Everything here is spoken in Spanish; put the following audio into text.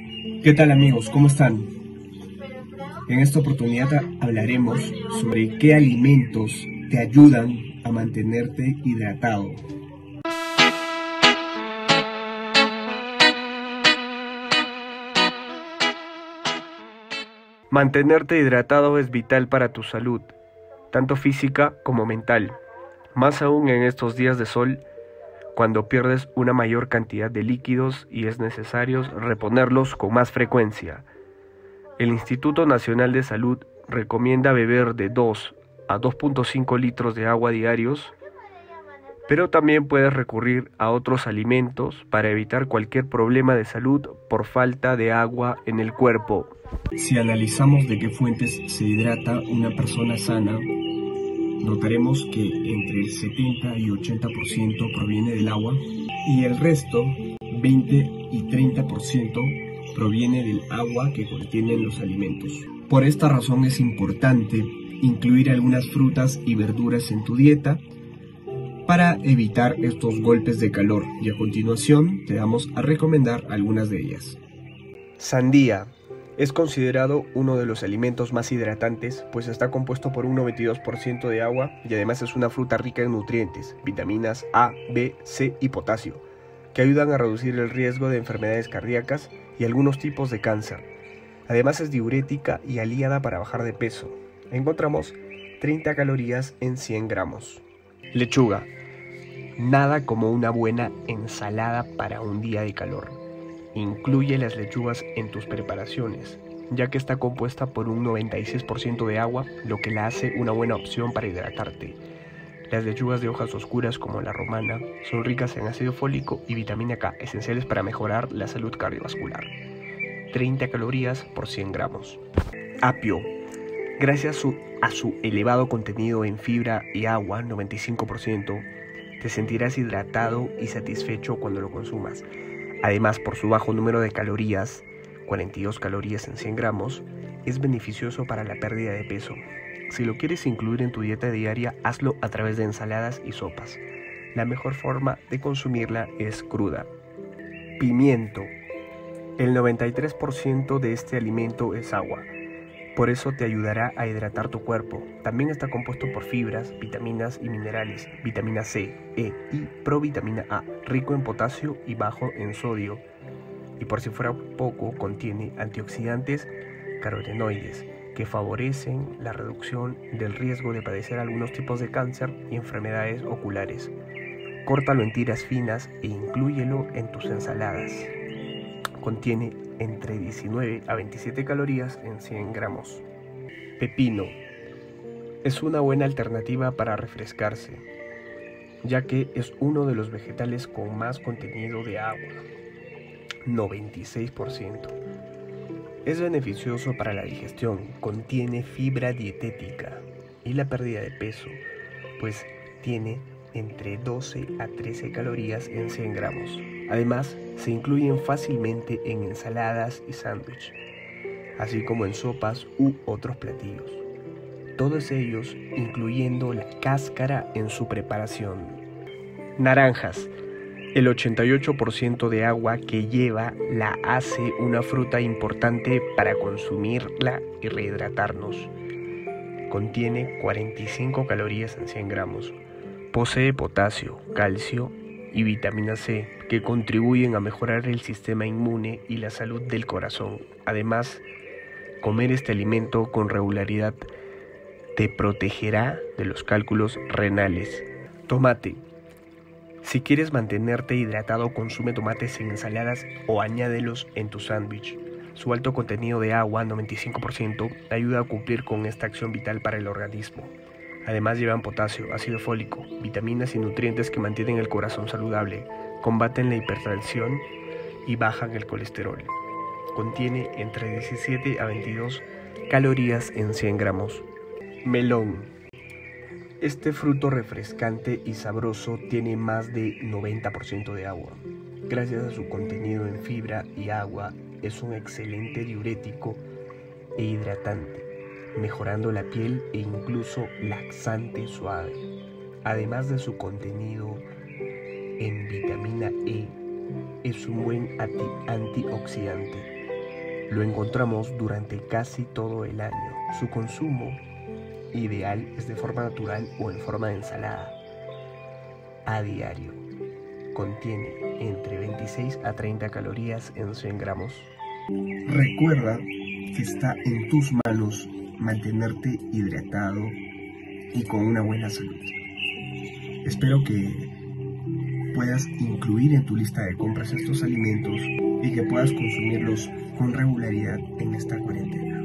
¿Qué tal amigos? ¿Cómo están? En esta oportunidad hablaremos sobre qué alimentos te ayudan a mantenerte hidratado. Mantenerte hidratado es vital para tu salud, tanto física como mental, más aún en estos días de sol, cuando pierdes una mayor cantidad de líquidos y es necesario reponerlos con más frecuencia. El Instituto Nacional de Salud recomienda beber de 2 a 2.5 litros de agua diarios, pero también puedes recurrir a otros alimentos para evitar cualquier problema de salud por falta de agua en el cuerpo. Si analizamos de qué fuentes se hidrata una persona sana, notaremos que entre el 70 y 80% proviene del agua y el resto, 20 y 30%, proviene del agua que contienen los alimentos. Por esta razón es importante incluir algunas frutas y verduras en tu dieta para evitar estos golpes de calor, y a continuación te vamos a recomendar algunas de ellas. Sandía. Es considerado uno de los alimentos más hidratantes, pues está compuesto por un 92% de agua y además es una fruta rica en nutrientes, vitaminas A, B, C y potasio, que ayudan a reducir el riesgo de enfermedades cardíacas y algunos tipos de cáncer. Además es diurética y aliada para bajar de peso. Encontramos 30 calorías en 100 gramos. Lechuga. Nada como una buena ensalada para un día de calor. Incluye las lechugas en tus preparaciones, ya que está compuesta por un 96% de agua, lo que la hace una buena opción para hidratarte. Las lechugas de hojas oscuras como la romana son ricas en ácido fólico y vitamina K, esenciales para mejorar la salud cardiovascular. 30 calorías por 100 gramos. Apio. Gracias a su elevado contenido en fibra y agua, 95%, te sentirás hidratado y satisfecho cuando lo consumas. Además, por su bajo número de calorías, 42 calorías en 100 gramos, es beneficioso para la pérdida de peso. Si lo quieres incluir en tu dieta diaria, hazlo a través de ensaladas y sopas. La mejor forma de consumirla es cruda. Pimiento. El 93% de este alimento es agua. Por eso te ayudará a hidratar tu cuerpo. También está compuesto por fibras, vitaminas y minerales, vitamina C, E y provitamina A, rico en potasio y bajo en sodio. Y por si fuera poco, contiene antioxidantes carotenoides que favorecen la reducción del riesgo de padecer algunos tipos de cáncer y enfermedades oculares. Córtalo en tiras finas e inclúyelo en tus ensaladas. Contiene entre 19 a 27 calorías en 100 gramos. Pepino. Es una buena alternativa para refrescarse, ya que es uno de los vegetales con más contenido de agua, 96%. Es beneficioso para la digestión, contiene fibra dietética y la pérdida de peso, pues tiene entre 12 a 13 calorías en 100 gramos. Además, se incluyen fácilmente en ensaladas y sándwich, así como en sopas u otros platillos. Todos ellos incluyendo la cáscara en su preparación. Naranjas. El 88% de agua que lleva la hace una fruta importante para consumirla y rehidratarnos. Contiene 45 calorías en 100 gramos. Posee potasio, calcio y vitamina C, que contribuyen a mejorar el sistema inmune y la salud del corazón. Además, comer este alimento con regularidad te protegerá de los cálculos renales. Tomate. Si quieres mantenerte hidratado, consume tomates en ensaladas o añádelos en tu sándwich. Su alto contenido de agua, 95%, ayuda a cumplir con esta acción vital para el organismo. Además llevan potasio, ácido fólico, vitaminas y nutrientes que mantienen el corazón saludable, combaten la hipertensión y bajan el colesterol. Contiene entre 17 a 22 calorías en 100 gramos. Melón. Este fruto refrescante y sabroso tiene más de 90% de agua. Gracias a su contenido en fibra y agua, es un excelente diurético e hidratante, mejorando la piel e incluso laxante suave. Además de su contenido en vitamina E, es un buen antioxidante. Lo encontramos durante casi todo el año. Su consumo ideal es de forma natural o en forma de ensalada. A diario. Contiene entre 26 a 30 calorías en 100 gramos. Recuerda que está en tus manos mantenerte hidratado y con una buena salud. Espero que puedas incluir en tu lista de compras estos alimentos y que puedas consumirlos con regularidad en esta cuarentena.